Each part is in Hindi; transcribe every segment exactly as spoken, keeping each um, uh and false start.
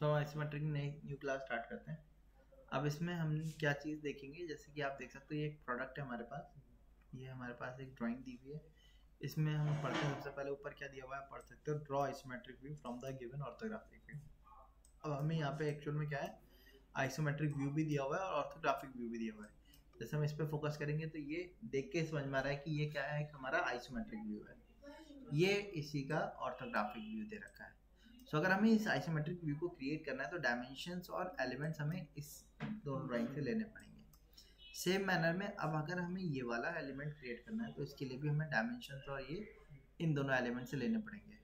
सो हम आइसोमेट्रिक नई न्यू क्लास स्टार्ट करते हैं। अब इसमें हम क्या चीज़ देखेंगे, जैसे कि आप देख सकते हो ये एक प्रोडक्ट है हमारे पास, ये हमारे पास एक ड्राइंग दी हुई है। इसमें हम पढ़ते हैं, सबसे पहले ऊपर क्या दिया हुआ है पढ़ सकते हो, draw isometric view from the given orthographic view. अब हमें यहाँ पे एक्चुअल में क्या है, आइसोमेट्रिक व्यू भी दिया हुआ है और ऑर्थोग्राफिक व्यू भी दिया हुआ है। जैसे हम इस पर फोकस करेंगे तो ये देख के समझ में आ रहा है कि ये क्या है, हमारा आइसोमेट्रिक व्यू है, ये इसी का ऑर्थोग्राफिक व्यू दे रखा है। सो so, अगर हमें इस आइसोमेट्रिक व्यू को क्रिएट करना है तो डायमेंशंस और एलिमेंट्स हमें इस दोनों ड्राइंग से लेने पड़ेंगे। सेम मैनर में अब अगर हमें ये वाला एलिमेंट क्रिएट करना है तो इसके लिए भी हमें डायमेंशंस और ये इन दोनों एलिमेंट से लेने पड़ेंगे।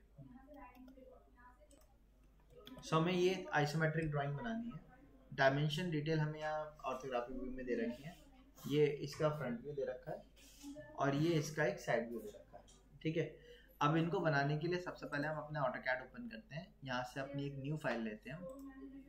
सो so, हमें ये आइसोमेट्रिक ड्राइंग बनानी है। डायमेंशन डिटेल हमें यहाँ ऑर्थोग्राफिक व्यू में दे रखी है। ये इसका फ्रंट व्यू दे रखा है और ये इसका एक साइड व्यू दे रखा है, ठीक है। अब इनको बनाने के लिए सबसे पहले हम अपने ऑटोकैड ओपन करते हैं। यहाँ से अपनी एक न्यू फाइल लेते हैं हम।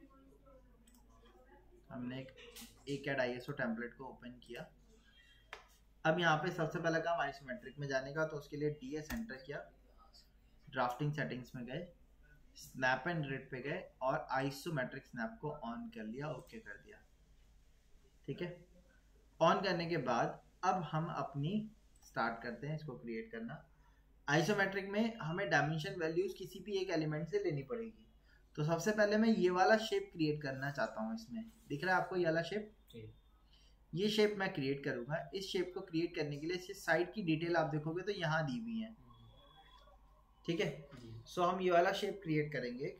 हमने एक एकेड आईएसओ टेम्पलेट को ओपन किया। अब यहाँ पे सबसे पहला काम आइसोमेट्रिक में जाने का, तो उसके लिए डीएस एंटर किया, ड्राफ्टिंग सेटिंग्स में गए, स्नैप एंड ग्रिड पे गए और आइसोमेट्रिक स्नैप को ऑन कर लिया, ओके कर दिया, ठीक है। ऑन करने के बाद अब हम अपनी स्टार्ट करते हैं इसको क्रिएट करना। आइसोमेट्रिक में हमें डायमेंशन वैल्यूज किसी भी एक एलिमेंट से लेनी पड़ेगी। तो सबसे पहले मैं ये वाला शेप क्रिएट करना चाहता हूँ। इसमें दिख रहा है आपको ये वाला शेप, ये शेप मैं क्रिएट करूंगा। इस शेप को क्रिएट करने के लिए इससे साइड की डिटेल आप देखोगे तो यहाँ दी हुई है, ठीक है। सो हम ये वाला शेप क्रिएट करेंगे,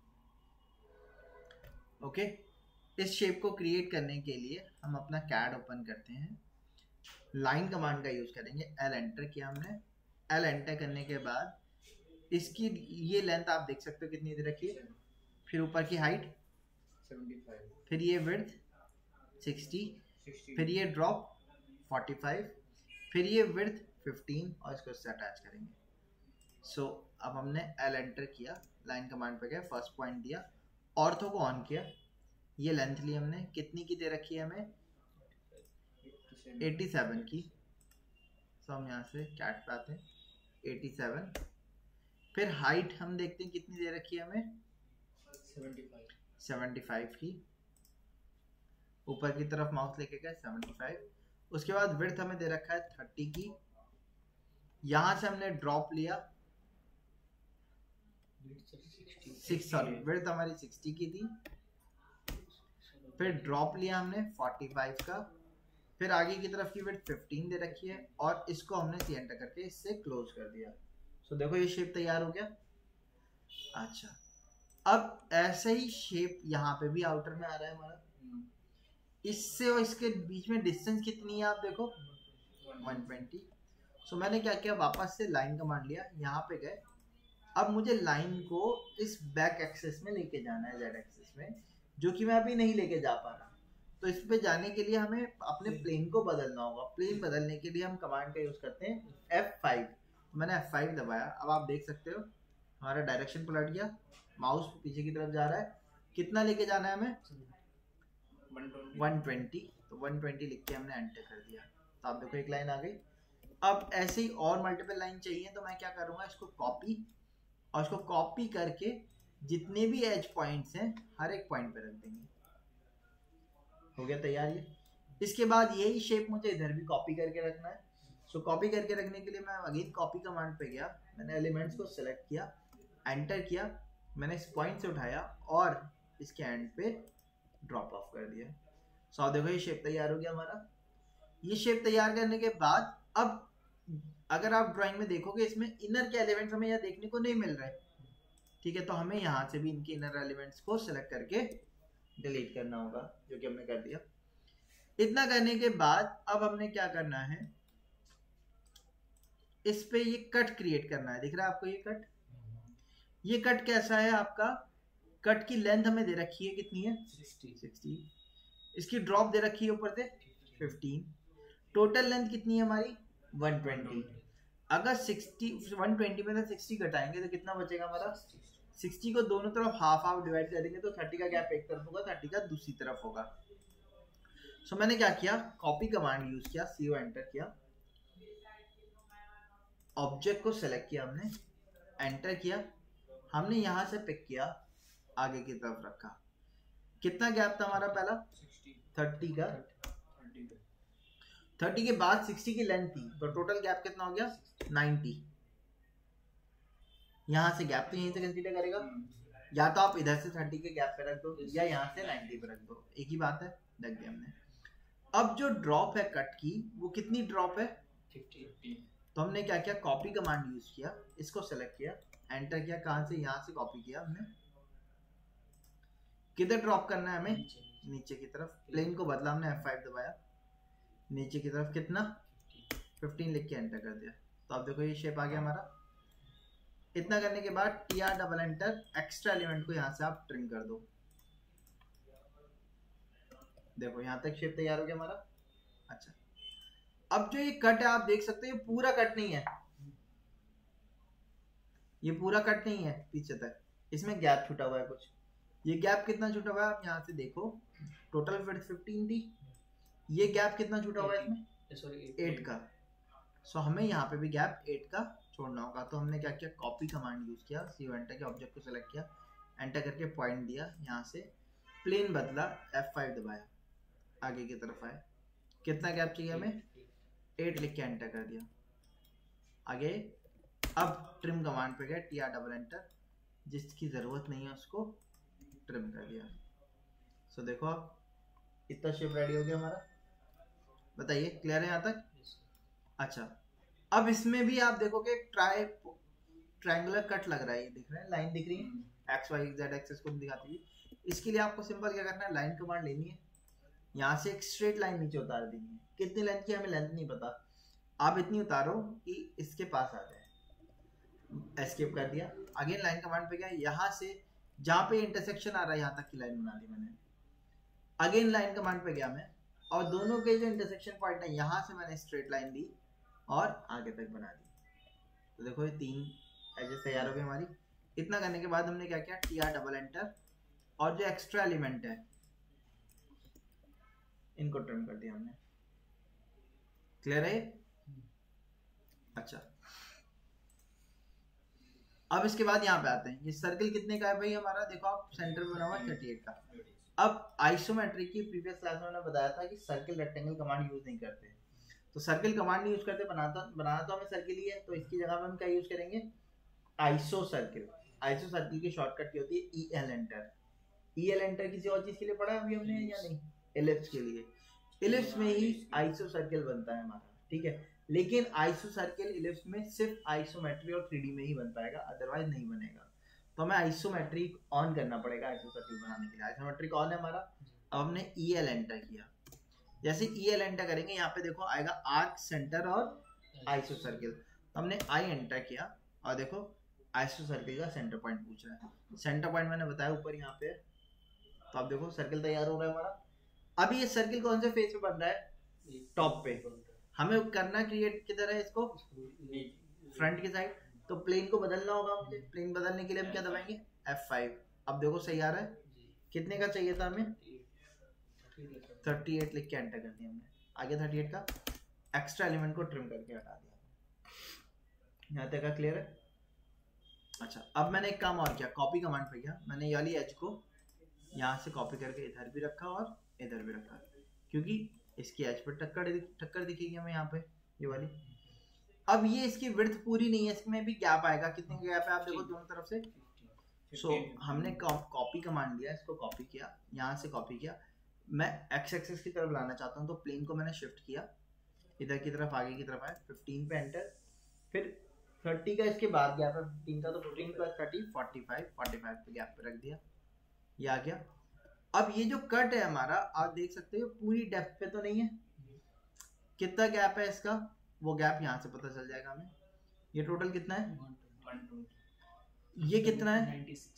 ओके। इस शेप को क्रिएट करने के लिए हम अपना कैड ओपन करते हैं, लाइन कमांड का यूज करेंगे। एल एंटर किया हमने। एल एंटर करने के बाद इसकी ये लेंथ आप देख सकते हो कितनी दे रखी है, फिर ऊपर की हाइट पचहत्तर, फिर ये विड्थ साठ, फिर ये ड्रॉप पैंतालीस, फिर ये विड्थ पंद्रह और इसको इससे अटैच करेंगे। सो so, अब हमने एल एंटर किया, लाइन कमांड पे गए, फर्स्ट पॉइंट दिया, ऑर्थो को ऑन किया, ये लेंथ ली हमने, कितनी की दे रखी है हमें, सत्तासी की। सो so, हम यहाँ से कैट पे आते हैं, सत्तासी। फिर हाइट हम देखते हैं कितनी दे रखी है हमें, पचहत्तर की। ऊपर की तरफ माउस लेके गए, पचहत्तर। उसके बाद विड्थ हमें दे रखा है तीस की। यहाँ से हमने ड्रॉप लिया, सिक्स सॉरी विड्थ हमारी साठ की थी, फिर ड्रॉप लिया हमने पैंतालीस का, फिर आगे की तरफ की विड्थ पंद्रह दे रखी है और इसको हमने सी एंटर करके इससे क्लोज कर दिया। सो so, देखो ये शेप तैयार हो गया। अच्छा, अब ऐसे ही शेप यहाँ पे भी आउटर में आ रहा है हमारा। इससे और इसके बीच में डिस्टेंस कितनी है आप देखो, एक सौ बीस। सो so, मैंने क्या किया, वापस से लाइन कमांड लिया, यहाँ पे गए। अब मुझे लाइन को इस बैक एक्सिस में लेके जाना है, जेड एक्सिस में, जो कि मैं अभी नहीं लेके जा पा रहा। तो इस पे जाने के लिए हमें अपने प्लेन को बदलना होगा। प्लेन बदलने के लिए हम कमांड का यूज करते हैं एफ फाइव। तो मैंने एफ फाइव दबाया। अब आप देख सकते हो हमारा डायरेक्शन पलट गया, माउस पीछे की तरफ जा रहा है। कितना लेके जाना है हमें, एक सौ बीस। तो एक सौ बीस लिख के हमने एंटर कर दिया। तो आप देखो एक लाइन आ गई। अब ऐसे ही और मल्टीपल लाइन चाहिए, तो मैं क्या करूँगा, इसको कॉपी और इसको कॉपी करके जितने भी एज पॉइंट्स हैं हर एक पॉइंट पे रख देंगे। हो गया तैयार ये। इसके बाद यही शेप मुझे इधर भी कॉपी करके रखना है। सो so, कॉपी करके रखने के लिए मैं अगेन कॉपी कमांड पे गया, मैंने एलिमेंट्स को सिलेक्ट किया, एंटर किया, मैंने इस पॉइंट से उठाया और इसके एंड पे ड्रॉप ऑफ कर दिया। सो so, देखो ये शेप तैयार हो गया हमारा। ये शेप तैयार करने के बाद अब अगर आप ड्राइंग में देखोगे इसमें इनर के एलिमेंट्स हमें यहाँ देखने को नहीं मिल रहे, ठीक है। तो हमें यहाँ से भी इनके इनर एलिमेंट्स को सिलेक्ट करके डिलीट करना होगा, जो कि हमने कर दिया। इतना करने के बाद अब हमने क्या करना है, इस पे ये कट क्रिएट करना है। दिख रहा है आपको ये कट, ये कट कैसा है आपका, कट की लेंथ हमें दे रखी है कितनी है, साठ। इसकी ड्रॉप दे रखी है ऊपर से पंद्रह। टोटल लेंथ कितनी है हमारी, एक सौ बीस। अगर साठ एक सौ बीस में से साठ घटाएंगे तो कितना बचेगा हमारा, साठ को दोनों तरफ हाफ हाफ डिवाइड कर देंगे तो तीस का गैप एक तरफ होगा, तीस का दूसरी तरफ होगा। सो so, मैंने क्या किया, कॉपी कमांड यूज किया, सी ओ एंटर किया, ऑब्जेक्ट को सेलेक्ट किया हमने, एंटर किया, हमने यहां से पिक किया आगे की तरफ रखा। कितना गैप था हमारा पहला? थर्टी का। थर्टी के बाद सिक्सटी की लेंथ थी, तो टोटल गैप कितना हो गया? नाइन्टी। यहाँ से गैप तो यहीं से कंसीडर करेगा, या तो आप इधर से थर्टी के गैप पे रख दो या यहाँ से नाइन्टी पे रख दो, एक ही बात है। देख दिया हमने। अब जो ड्रॉप है कट की, वो कितनी ड्रॉप है? फिफ्टी। तो हमने क्या किया? कॉपी कमांड यूज किया, इसको सेलेक्ट किया, एंटर किया। कहां से? यहाँ से कॉपी किया हमने। किधर ड्रॉप करना है हमें? नीचे की तरफ। प्लेन को बदला हमने, एफ फाइव दबाया, नीचे की तरफ कितना? फिफ्टीन लिख के एंटर कर दिया। तो अब देखो ये शेप आ गया हमारा। इतना करने के बाद T R double enter, extra element को यहाँ से आप ट्रिम कर दो। देखो यहाँ तक शेप तैयार हो गया हमारा। अच्छा, अब जो ये कट है आप देख सकते हो, ये पूरा कट नहीं है, ये पूरा कट नहीं है पीछे तक, इसमें गैप छूटा हुआ है कुछ। ये गैप कितना छूटा हुआ है आप यहाँ से देखो। टोटल विड्थ फिफ्टीन थी, ये गैप कितना छूटा हुआ है इसमें? सॉरी एट का। सो so, हमें यहाँ पे भी गैप एट का छोड़ना होगा। तो हमने क्या किया? कॉपी कमांड यूज किया, सी एंटर के ऑब्जेक्ट को सेलेक्ट किया, एंटर करके पॉइंट दिया, यहाँ से प्लेन बदला, एफ फाइव दबाया, आगे की तरफ आए। कितना गैप चाहिए हमें? एट लिख के एंटर कर दिया, आगे। अब ट्रिम कमांड पे गए, टी आर डबल एंटर, जिसकी जरूरत नहीं है उसको ट्रिम कर दिया। सो so, देखो अब इतना शेप रेडी हो गया हमारा। बताइए क्लियर है यहाँ तक? अच्छा, अब इसमें भी आप देखोगे ट्राई ट्रायंगुलर कट लग रहा है, ये दिख रहा है, लाइन दिख रही है, एक्स वाई जेड एक्सेस को दिखाती हुई। इसके लिए आपको सिंपल क्या करना है? लाइन कमांड लेनी है, यहाँ से एक स्ट्रेट लाइन नीचे उतार देनी है। कितनी लेंथ की हमें लेंथ नहीं पता, आप इतनी उतारो कि इसके पास आ जाए। एस्केप कर दिया, अगेन लाइन कमांड पे गया, यहाँ से जहाँ पे इंटरसेक्शन आ रहा है यहाँ तक की लाइन बना दी मैंने। अगेन लाइन कमांड पे गया मैं, और दोनों के जो इंटरसेक्शन पॉइंट है यहाँ से मैंने स्ट्रेट लाइन ली और आगे तक बना दी। तो देखो ये तीन एजेस तैयार हो गई हमारी। इतना करने के बाद हमने क्या किया? टी आर डबल एंटर, और जो एक्स्ट्रा एलिमेंट है इनको ट्रिम कर दिया हमने। क्लियर है? अच्छा, अब इसके बाद यहाँ पे आते हैं। ये सर्कल कितने का है भाई हमारा? देखो आप सेंटर में बना हुआ थर्टी एट का। अब आइसोमेट्रिक की प्रीवियस क्लास में मैंने बताया था कि सर्कल रेक्टेंगल कमांड यूज नहीं करते, तो सर्कल कमांड यूज करते, बनाता बनाना तो हमें सर्कल ही है, तो इसकी जगह में हम क्या यूज करेंगे? Iso circle. आइसो सर्कल की शॉर्टकट की होती है E L enter. E L enter किसी और चीज के लिए पढ़ा है अभी हमने या नहीं? एलिप्स के लिए। एलिप्स में ही आइसो सर्कल बनता है हमारा, ठीक है। लेकिन आइसो सर्कल एलिप्स में सिर्फ आइसोमेट्री और थ्री डी में ही बन पाएगा, अदरवाइज नहीं बनेगा। तो हमें आइसोमेट्रिक ऑन करना पड़ेगा आइसो सर्कल बनाने के लिए। आइसोमेट्रिक ऑन है हमारा। अब हमने ई एल एंटर किया, जैसे ई एल एंटर करेंगे यहाँ पे देखो आएगा आर्क, सेंटर और आइसो सर्कल। तो हमने आई एंटर किया और देखो आइसो सर्कल का सेंटर पॉइंट पूछ रहा है। सेंटर पॉइंट मैंने बताया ऊपर यहाँ पे, तो आप देखो सर्कल तैयार हो रहा है हमारा। अभी ये सर्कल कौन से फेस पे बन रहा है? टॉप पे। हमें करना क्रिएट किधर है इसको? फ्रंट की साइड। तो प्लेन को बदलना होगा मुझे। प्लेन बदलने के लिए हम क्या दबाएंगे? F five. अब देखो सही आ रहा है। कितने का चाहिए था हमें? थर्टी एट लिख के एंटर कर दिया हमने। आगे थर्टी एट का एक्स्ट्रा एलिमेंट को ट्रिम करके हटा दिया। यहाँ तक का क्लियर है? अच्छा, अब मैंने एक काम और किया, कॉपी कमांड पे गया, मैंने ये वाली एज को यहाँ से कॉपी करके इधर भी रखा और इधर भी रखा, क्योंकि इसकी एज पर टक्कर टक्कर दिखेगी हमें यहाँ पे, ये वाली। अब ये इसकी विड्थ पूरी नहीं है, इसमें भी गैप आएगा। कितने गैप है आप देखो दोनों तरफ से। सो so, हमने कॉपी कमांड दिया, इसको कॉपी किया, यहाँ से कॉपी किया। मैं एक्स एक्सिस की तरफ लाना चाहता हूँ, तो प्लेन को मैंने शिफ्ट किया, इधर की तरफ आगे की तरफ आया, फिफ्टीन पे एंटर, फिर थर्टी का इसके बाद गैप है फिफ्टीन का, तो fifteen plus thirty forty five, forty five पे गैप पे रख दिया, ये आ गया। अब ये जो कट है हमारा, आप देख सकते हो पूरी डेप्थ पे तो नहीं है, कितना गैप है इसका, वो गैप यहाँ से पता चल जाएगा हमें। ये टोटल कितना है? ये कितना है?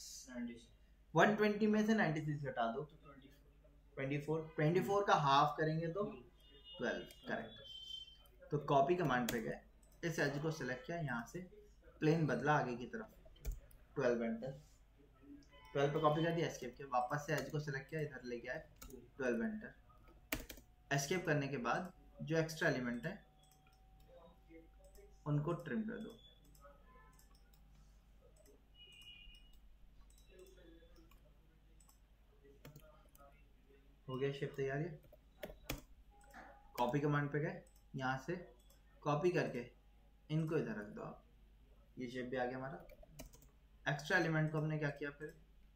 वन ट्वेंटी में से नाइंटी सिक्स हटा दो, ट्वेंटी फोर। ट्वेंटी फोर का हाफ करेंगे तो ट्वेल्व, करेक्ट। तो कॉपी कमांड पे गए, इस एज को सिलेक्ट किया, यहाँ से प्लेन बदला आगे की तरफ, ट्वेल्व एंटर, ट्वेल्व पे कॉपी कर दिया, एस्केप किया, वापस से एज को सिलेक्ट किया, इधर लेके आए, ट्वेल्व एंटर। एस्केप करने के बाद जो एक्स्ट्रा एलिमेंट है उनको ट्रिम कर दो। हो गया शेप तैयार। है कॉपी कमांड पे गए, यहाँ से कॉपी करके इनको इधर रख दो आप, ये शेप भी आ गया हमारा। एक्स्ट्रा एलिमेंट को हमने क्या किया फिर,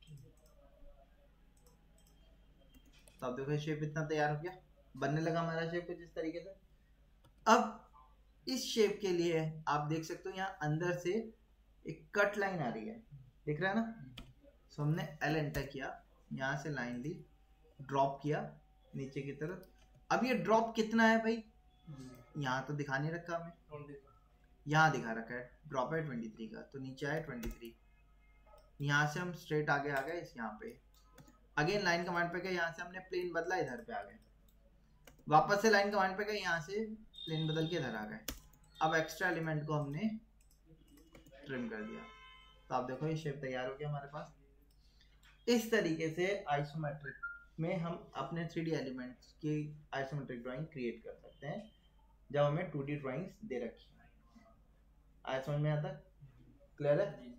तो आप देखो शेप इतना तैयार हो गया, बनने लगा हमारा शेप कुछ इस तरीके से। अब इस शेप के लिए आप देख सकते हो यहाँ अंदर से एक कट लाइन आ रही है, दिख रहा है ना। सो हमने एल एंटर किया, यहाँ से लाइन ली, ड्रॉप किया नीचे की तरफ। अब ये ड्रॉप कितना है भाई, यहाँ तो दिखा नहीं रखा हमें, यहाँ दिखा रखा है ड्रॉप है ट्वेंटी थ्री का, तो नीचे आए ट्वेंटी थ्री। यहाँ से हम स्ट्रेट आगे आ गए इस यहाँ पे, अगेन लाइन कमांड पे गए, यहाँ से हमने प्लेन बदला इधर पे आ गए, वापस से लाइन कमांड पे गए, यहाँ से प्लेन बदल के इधर आ गए। अब एक्स्ट्रा एलिमेंट को हमने ट्रिम कर दिया, तो आप देखो ये शेप तैयार हो गया हमारे पास। इस तरीके से आइसोमेट्रिक में हम अपने थ्री डी एलिमेंट्स की आइसोमेट्रिक ड्राइंग क्रिएट कर सकते हैं जब हमें टू डी ड्राइंग्स दे रखी है। आया समझ में आता? क्लियर है?